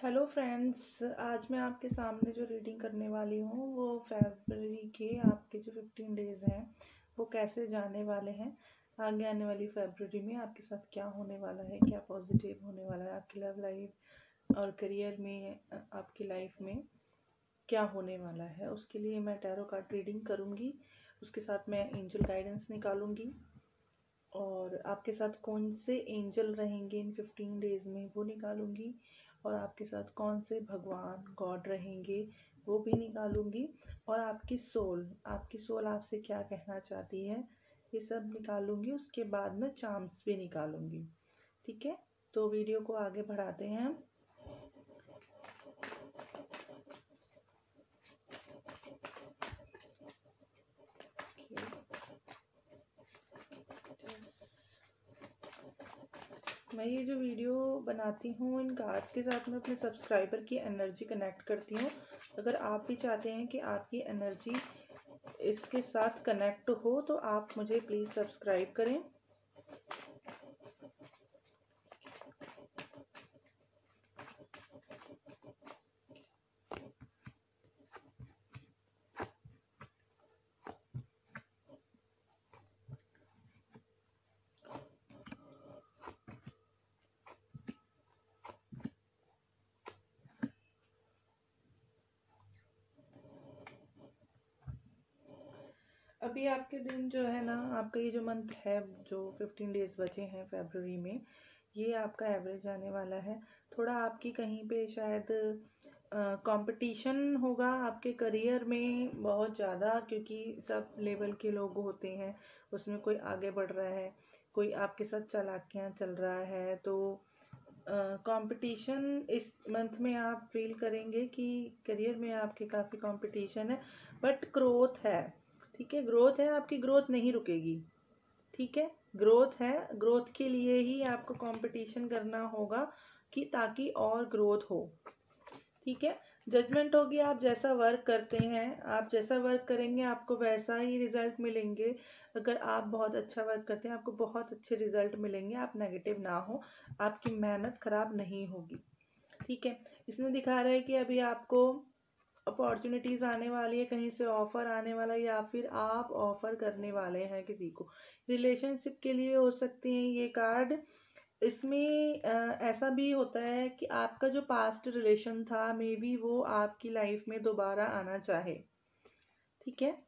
Hello friends, आज मैं आपके सामने जो रीडिंग करने वाली हूँ वो फरवरी के आपके जो 15 डेज़ हैं वो कैसे जाने वाले हैं। आगे आने वाली फरवरी में आपके साथ क्या होने वाला है, क्या पॉजिटिव होने वाला है आपकी लव लाइफ और करियर में, आपकी लाइफ में क्या होने वाला है, उसके लिए मैं टैरो कार्ड रीडिंग करूँगी। उसके साथ मैं एंजल गाइडेंस निकालूंगी और आपके साथ कौन से एंजल रहेंगे इन 15 डेज़ में वो निकालूंगी, और आपके साथ कौन से भगवान गॉड रहेंगे वो भी निकालूंगी, और आपकी सोल आपसे क्या कहना चाहती है ये सब निकालूंगी। उसके बाद मैं चार्म्स भी निकालूंगी। ठीक है, तो वीडियो को आगे बढ़ाते हैं हम। मैं ये जो वीडियो बनाती हूँ इन कार्ड्स के साथ मैं अपने सब्सक्राइबर की एनर्जी कनेक्ट करती हूँ। अगर आप भी चाहते हैं कि आपकी एनर्जी इसके साथ कनेक्ट हो तो आप मुझे प्लीज़ सब्सक्राइब करें। अभी आपके दिन जो है ना, आपका ये जो मंथ है, जो 15 डेज़ बचे हैं फरवरी में, ये आपका एवरेज आने वाला है। थोड़ा आपकी कहीं पे शायद कंपटीशन होगा आपके करियर में बहुत ज़्यादा, क्योंकि सब लेवल के लोग होते हैं, उसमें कोई आगे बढ़ रहा है, कोई आपके साथ चालाकियाँ चल रहा है, तो कंपटीशन इस मंथ में आप फील करेंगे कि करियर में आपके काफ़ी कंपटीशन है, बट ग्रोथ है। ठीक है, ग्रोथ है, आपकी ग्रोथ नहीं रुकेगी। ठीक है, ग्रोथ है, ग्रोथ के लिए ही आपको कंपटीशन करना होगा कि ताकि और ग्रोथ हो। ठीक है, जजमेंट होगी, आप जैसा वर्क करते हैं, आप जैसा वर्क करेंगे आपको वैसा ही रिजल्ट मिलेंगे। अगर आप बहुत अच्छा वर्क करते हैं आपको बहुत अच्छे रिजल्ट मिलेंगे। आप नेगेटिव ना हो, आपकी मेहनत खराब नहीं होगी। ठीक है, इसमें दिखा रहा है कि अभी आपको अपॉर्चुनिटीज़ आने वाली है, कहीं से ऑफर आने वाला है, या फिर आप ऑफर करने वाले हैं किसी को। रिलेशनशिप के लिए हो सकते हैं ये कार्ड। इसमें ऐसा भी होता है कि आपका जो पास्ट रिलेशन था मे बी वो आपकी लाइफ में दोबारा आना चाहे। ठीक है,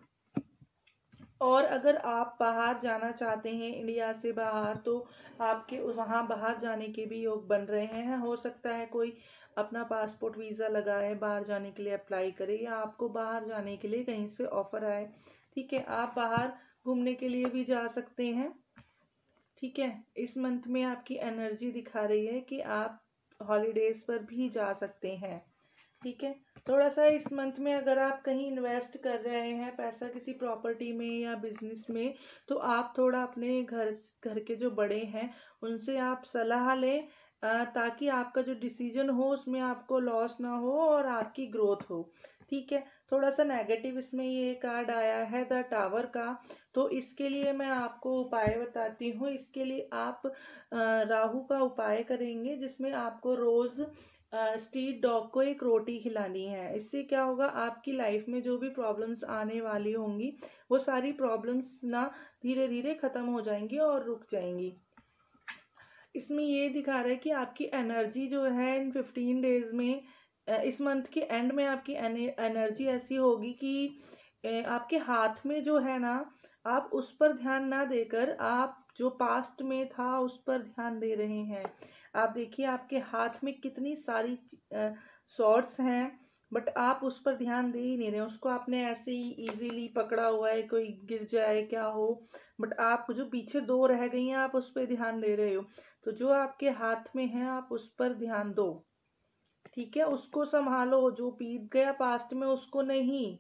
और अगर आप बाहर जाना चाहते हैं इंडिया से बाहर, तो आपके वहाँ बाहर जाने के भी योग बन रहे हैं। हो सकता है कोई अपना पासपोर्ट वीज़ा लगाए, बाहर जाने के लिए अप्लाई करे, या आपको बाहर जाने के लिए कहीं से ऑफर आए। ठीक है, आप बाहर घूमने के लिए भी जा सकते हैं। ठीक है, इस मंथ में आपकी एनर्जी दिखा रही है कि आप हॉलीडेज पर भी जा सकते हैं। ठीक है, थोड़ा सा इस मंथ में अगर आप कहीं इन्वेस्ट कर रहे हैं पैसा किसी प्रॉपर्टी में या बिजनेस में, तो आप थोड़ा अपने घर के जो बड़े हैं उनसे आप सलाह लें, ताकि आपका जो डिसीजन हो उसमें आपको लॉस ना हो और आपकी ग्रोथ हो। ठीक है, थोड़ा सा नेगेटिव इसमें ये कार्ड आया है द टावर का, तो इसके लिए मैं आपको उपाय बताती हूँ। इसके लिए आप राहु का उपाय करेंगे, जिसमें आपको रोज़ स्ट्रीट डॉग को एक रोटी खिलानी है। इससे क्या होगा, आपकी लाइफ में जो भी प्रॉब्लम्स आने वाली होंगी वो सारी प्रॉब्लम्स ना धीरे धीरे ख़त्म हो जाएंगी और रुक जाएंगी। इसमें ये दिखा रहा है कि आपकी एनर्जी जो है इन 15 डेज में, इस मंथ के एंड में आपकी एनर्जी ऐसी होगी कि आपके हाथ में जो है ना, आप उस पर ध्यान ना देकर आप जो पास्ट में था उस पर ध्यान दे रहे हैं। आप देखिए आपके हाथ में कितनी सारी शॉर्ट्स हैं, बट आप उस पर ध्यान दे ही नहीं रहे। उसको आपने ऐसे ही इजीली पकड़ा हुआ है, कोई गिर जाए क्या हो, बट आप जो पीछे दो रह गई हैं आप उस पर ध्यान दे रहे हो। तो जो आपके हाथ में है आप उस पर ध्यान दो। ठीक है, उसको संभालो, जो बीत गया पास्ट में उसको नहीं।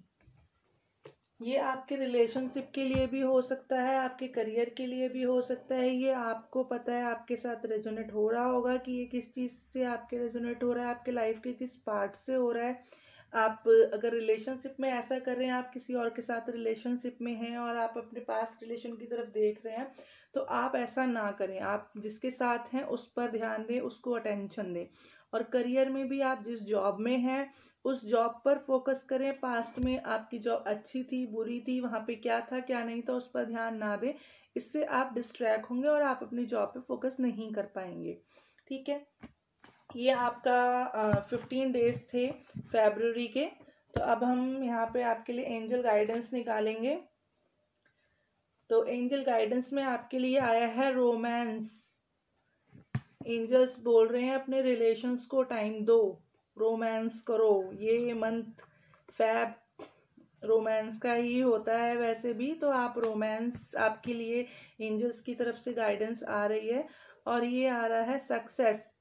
ये आपके रिलेशनशिप के लिए भी हो सकता है, आपके करियर के लिए भी हो सकता है। ये आपको पता है आपके साथ रेजोनेट हो रहा होगा कि ये किस चीज़ से आपके रेजोनेट हो रहा है, आपके लाइफ के किस पार्ट से हो रहा है। आप अगर रिलेशनशिप में ऐसा कर रहे हैं, आप किसी और के साथ रिलेशनशिप में हैं और आप अपने पास्ट रिलेशन की तरफ देख रहे हैं, तो आप ऐसा ना करें, आप जिसके साथ हैं उस पर ध्यान दें, उसको अटेंशन दें। और करियर में भी आप जिस जॉब में हैं उस जॉब पर फोकस करें। पास्ट में आपकी जॉब अच्छी थी, बुरी थी, वहाँ पे क्या था क्या नहीं था उस पर ध्यान ना दें। इससे आप डिस्ट्रैक्ट होंगे और आप अपनी जॉब पे फोकस नहीं कर पाएंगे। ठीक है, ये आपका 15 डेज थे फरवरी के। तो अब हम यहाँ पे आपके लिए एंजल गाइडेंस निकालेंगे। तो एंजल गाइडेंस में आपके लिए आया है रोमांस। एंजल्स बोल रहे हैं अपने रिलेशंस को टाइम दो, रोमांस करो। ये मंथ फैब रोमांस का ही होता है वैसे भी, तो आप रोमांस, आपके लिए एंजल्स की तरफ से गाइडेंस आ रही है। और ये आ रहा है सक्सेस।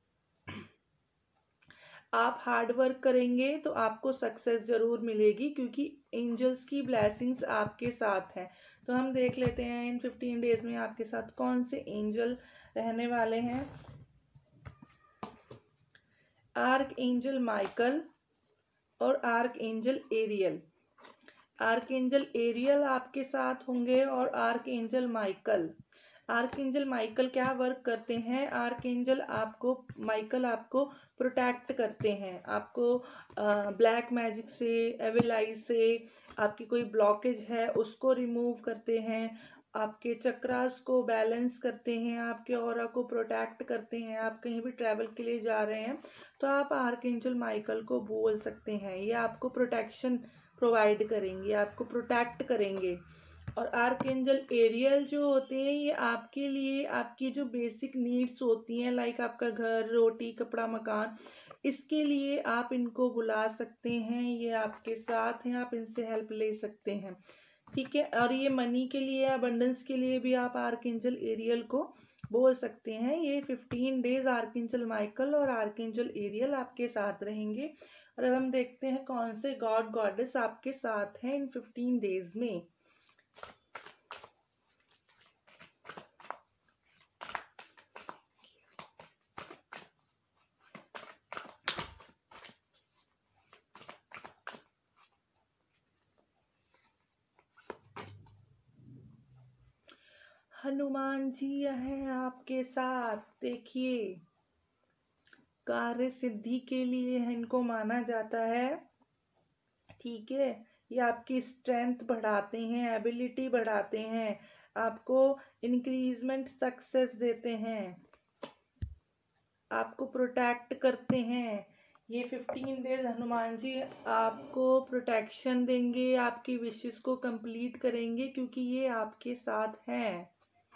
आप हार्ड वर्क करेंगे तो आपको सक्सेस जरूर मिलेगी, क्योंकि एंजल्स की ब्लेसिंग्स आपके साथ हैं। तो हम देख लेते हैं इन 15 डेज में आपके साथ कौन से एंजल रहने वाले हैं। आर्क एंजल माइकल और archangel Ariel. Archangel Ariel आपके साथ होंगे और archangel Michael. Archangel Michael क्या वर्क करते हैं? आर्क एंजल आपको, माइकल आपको प्रोटेक्ट करते हैं, आपको ब्लैक मैजिक से, एविल आई से, आपकी कोई ब्लॉकेज है उसको रिमूव करते हैं, आपके चक्रास को बैलेंस करते हैं, आपके ऑरा को प्रोटेक्ट करते हैं। आप कहीं भी ट्रैवल के लिए जा रहे हैं तो आप आर्क एंजल माइकल को बोल सकते हैं, ये आपको प्रोटेक्शन प्रोवाइड करेंगे, आपको प्रोटेक्ट करेंगे। और आर्कएंजल एरियल जो होते हैं ये आपके लिए, आपकी जो बेसिक नीड्स होती हैं, लाइक आपका घर, रोटी, कपड़ा, मकान, इसके लिए आप इनको बुला सकते हैं। ये आपके साथ हैं, आप इनसे हेल्प ले सकते हैं। ठीक है, और ये मनी के लिए, अबंडेंस के लिए भी आप आर्कएंजल एरियल को बोल सकते हैं। ये 15 डेज आर्कएंजल माइकल और आर्कएंजल एरियल आपके साथ रहेंगे। और अब हम देखते हैं कौन से गॉड गॉडेस आपके साथ हैं इन 15 डेज में। हनुमान जी हैं आपके साथ। देखिए, कार्य सिद्धि के लिए इनको माना जाता है। ठीक है, ये आपकी स्ट्रेंथ बढ़ाते हैं, एबिलिटी बढ़ाते हैं, आपको इंक्रीजमेंट सक्सेस देते हैं, आपको प्रोटेक्ट करते हैं। ये 15 डेज हनुमान जी आपको प्रोटेक्शन देंगे, आपकी विशेस को कंप्लीट करेंगे, क्योंकि ये आपके साथ हैं।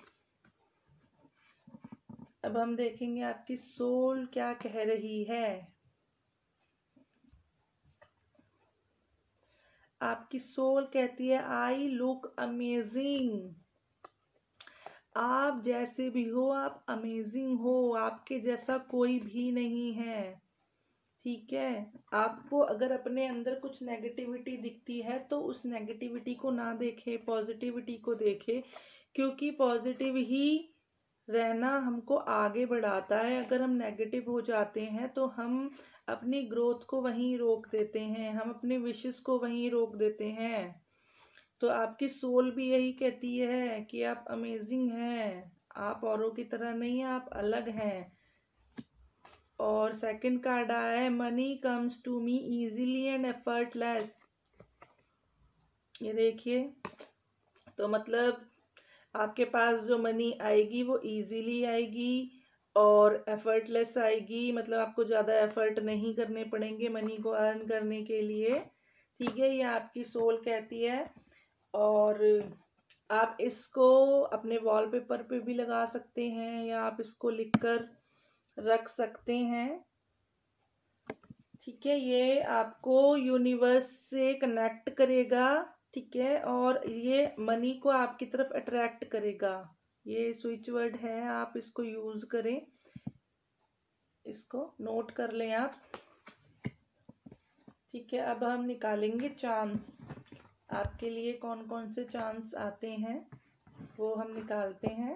अब हम देखेंगे आपकी सोल क्या कह रही है। आपकी सोल कहती है, आई लुक अमेजिंग। आप जैसे भी हो, आप अमेजिंग हो, आपके जैसा कोई भी नहीं है। ठीक है, आपको अगर अपने अंदर कुछ नेगेटिविटी दिखती है तो उस नेगेटिविटी को ना देखे, पॉजिटिविटी को देखे, क्योंकि पॉजिटिव ही रहना हमको आगे बढ़ाता है। अगर हम नेगेटिव हो जाते हैं तो हम अपनी ग्रोथ को वहीं रोक देते हैं, हम अपने विशेस को वहीं रोक देते हैं। तो आपकी सोल भी यही कहती है कि आप अमेजिंग हैं, आप औरों की तरह नहीं, आप अलग हैं। और सेकंड कार्ड आया है, money comes to me easily and effortless. ये देखिए, तो मतलब आपके पास जो मनी आएगी वो इजीली आएगी और एफर्टलेस आएगी, मतलब आपको ज़्यादा एफर्ट नहीं करने पड़ेंगे मनी को अर्न करने के लिए। ठीक है, ये आपकी सोल कहती है। और आप इसको अपने वॉलपेपर पे भी लगा सकते हैं या आप इसको लिखकर रख सकते हैं। ठीक है, ये आपको यूनिवर्स से कनेक्ट करेगा। ठीक है, और ये मनी को आपकी तरफ अट्रैक्ट करेगा। ये स्विच वर्ड है, आप इसको यूज करें, इसको नोट कर लें आप। ठीक है, अब हम निकालेंगे चांस। आपके लिए कौन कौन से चांस आते हैं वो हम निकालते हैं।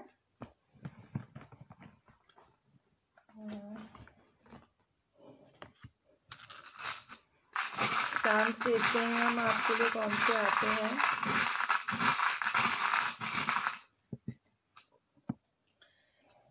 चांस देखते हैं हम आपके लिए कौन से आते हैं।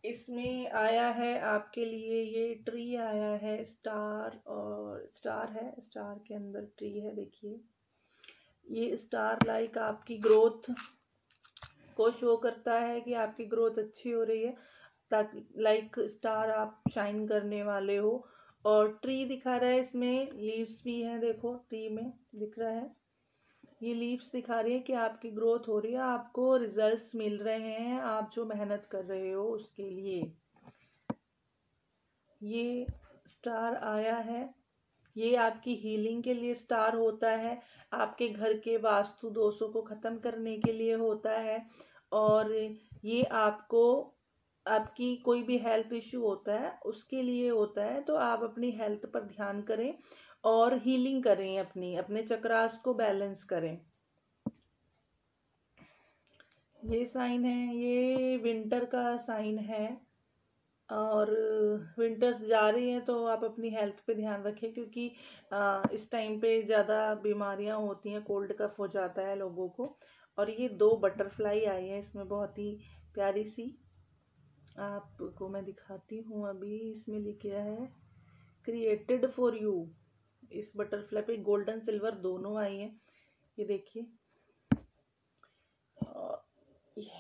इसमें आया है आपके लिए, ये ट्री आया है स्टार, और स्टार है, स्टार के अंदर ट्री है। देखिए ये स्टार लाइक आपकी ग्रोथ को शो करता है कि आपकी ग्रोथ अच्छी हो रही है, ताकि लाइक स्टार आप शाइन करने वाले हो। और ट्री दिखा रहा है, इसमें लीव्स भी हैं, देखो ट्री में दिख रहा है, ये लीव्स दिखा रही है कि आपकी ग्रोथ हो रही है, आपको रिजल्ट्स मिल रहे हैं, आप जो मेहनत कर रहे हो उसके लिए। ये स्टार आया है, ये आपकी हीलिंग के लिए स्टार होता है, आपके घर के वास्तु दोषों को ख़त्म करने के लिए होता है। और ये आपको, आपकी कोई भी हेल्थ इश्यू होता है उसके लिए होता है, तो आप अपनी हेल्थ पर ध्यान करें और हीलिंग करें, अपने चक्रास को बैलेंस करें। ये साइन है, ये विंटर का साइन है, और विंटर्स जा रही हैं तो आप अपनी हेल्थ पे ध्यान रखें, क्योंकि इस टाइम पे ज़्यादा बीमारियां होती हैं, कोल्ड कफ हो जाता है लोगों को। और ये 2 बटरफ्लाई आई है इसमें, बहुत ही प्यारी सी, आपको मैं दिखाती हूँ अभी। इसमें लिखा है क्रिएटेड फॉर यू। इस बटरफ्लाई पे गोल्डन सिल्वर दोनों आई हैं, ये देखिए। ये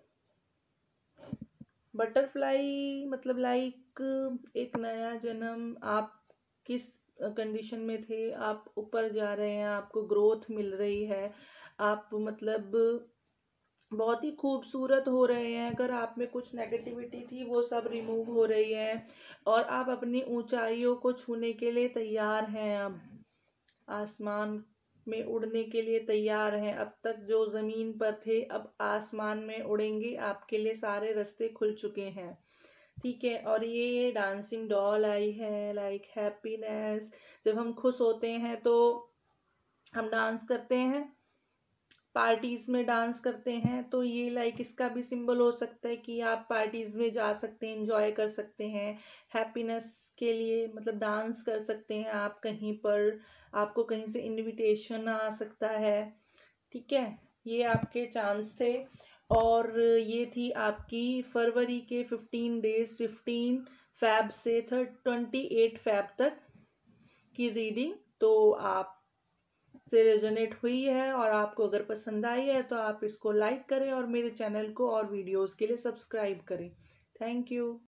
बटरफ्लाई मतलब लाइक एक नया जन्म, आप किस कंडीशन में थे, आप ऊपर जा रहे हैं, आपको ग्रोथ मिल रही है, आप मतलब बहुत ही खूबसूरत हो रहे हैं। अगर आप में कुछ नेगेटिविटी थी वो सब रिमूव हो रही है, और आप अपनी ऊंचाइयों को छूने के लिए तैयार हैं। अब आसमान में उड़ने के लिए तैयार हैं। अब तक जो ज़मीन पर थे अब आसमान में उड़ेंगे, आपके लिए सारे रास्ते खुल चुके हैं, ठीक है। और ये डांसिंग डॉल आई है, लाइक हैप्पीनेस। जब हम खुश होते हैं तो हम डांस करते हैं, पार्टीज में डांस करते हैं, तो ये लाइक इसका भी सिंबल हो सकता है कि आप पार्टीज में जा सकते हैं, एंजॉय कर सकते हैं, हैप्पीनेस के लिए मतलब डांस कर सकते हैं आप कहीं पर, आपको कहीं से इनविटेशन आ सकता है, ठीक है। ये आपके चांस थे। और ये थी आपकी फरवरी के 15 डेज, 15 फैब से 28 फैब तक की रीडिंग। तो आप से रेजोनेट हुई है, और आपको अगर पसंद आई है तो आप इसको लाइक करें और मेरे चैनल को और वीडियोस के लिए सब्सक्राइब करें। Thank you.